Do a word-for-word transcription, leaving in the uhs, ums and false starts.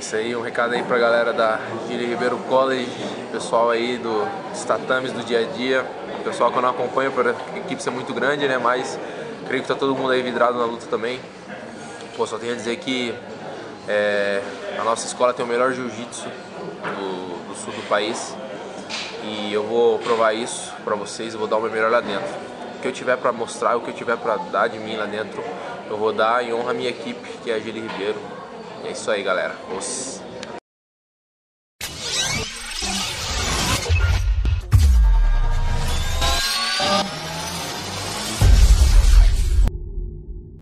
Isso aí, um recado aí pra galera da Gili Ribeiro College, pessoal aí do, dos tatames do dia a dia, pessoal que eu não acompanho por a equipe ser muito grande, né, mas creio que tá todo mundo aí vidrado na luta também. Pô, só tenho a dizer que é, a nossa escola tem o melhor jiu-jitsu do, do sul do país e eu vou provar isso pra vocês, eu vou dar o meu melhor lá dentro. O que eu tiver pra mostrar, o que eu tiver pra dar de mim lá dentro, eu vou dar em honra à minha equipe, que é a Gili Ribeiro. É isso aí, galera. Os...